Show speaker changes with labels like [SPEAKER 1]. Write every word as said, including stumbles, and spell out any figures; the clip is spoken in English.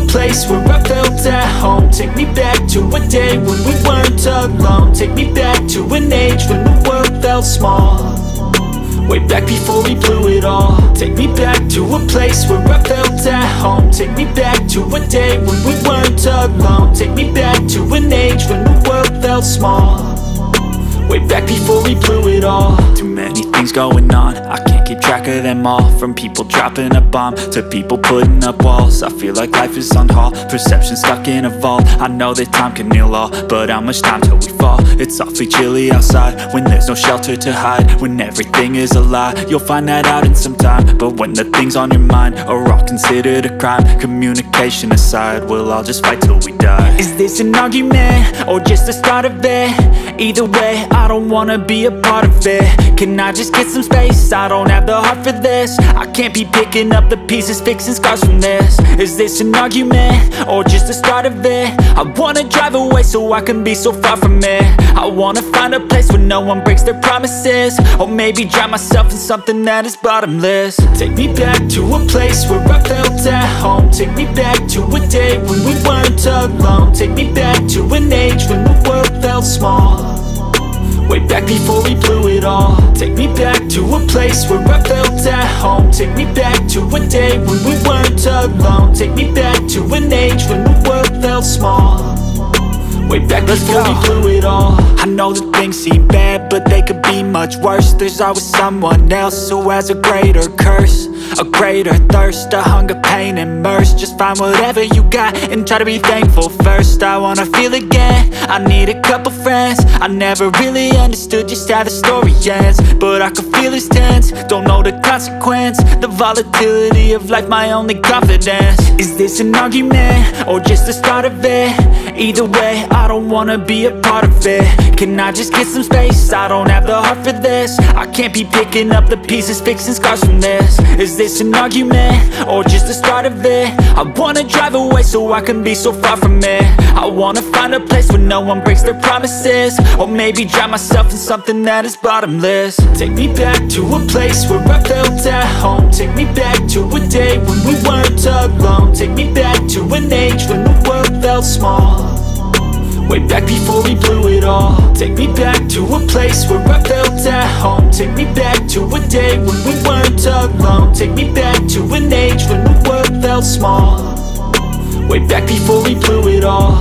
[SPEAKER 1] place where I felt at home. Take me back to a day when we weren't alone. Take me back to an age when the world felt small, way back before we blew it all. Take me back to a place where I felt at home. Take me back to a day when we weren't alone. Take me back to an age when the world felt small, way back before we blew it all. Too many things going on, I can't keep track of them all. From people dropping a bomb to people putting up walls. I feel like life is on hold, perception stuck in a vault. I know that time can heal all, but how much time till we fall? It's awfully chilly outside when there's no shelter to hide. When everything is a lie, you'll find that out in some time. But when the things on your mind are all considered a crime, communication aside, we'll all just fight till we die. Is this an argument or just the start of it? Either way, I don't wanna be a part of it. Can I just get some space? I don't have the heart for this. I can't be picking up the pieces, fixing scars from this. Is this an argument or just the start of it? I wanna drive away so I can be so far from it. I wanna find a place where no one breaks their promises, or maybe drown myself in something that is bottomless. Take me back to a place where I felt at home. Take me back to a day when we weren't alone. Take me back to an age when the world felt small, way back before we blew it all. Take me back to a place where I felt at home. Take me back to a day when we weren't alone. Take me back to an age when the world felt small, way back before we blew it all. I know that things seem bad, but they could be much worse. There's always someone else who has a greater curse, a greater thirst, a hunger, pain, and mercy. Just find whatever you got and try to be thankful first. I wanna feel again, I need a couple friends. I never really understood just how the story ends, but I can feel it's tense, don't know the consequence. The volatility of life, my only confidence. Is this an argument or just the start of it? Either way, I don't wanna be a part of it. Can I just get some space? I don't have the heart for this. I can't be picking up the pieces, fixing scars from this. Is this an argument or just the start of it? I wanna drive away so I can be so far from it. I wanna find a place where no one breaks their promises, or maybe drown myself in something that is bottomless. Take me back to a place where I felt at home. Take me back to a day when we weren't alone. Take me back to an age when the world felt small, way back before we blew it all. Take me back to a place where I felt at home. Take me back to a day when we weren't alone. Take me back to an age when the world felt small, way back before we blew it all.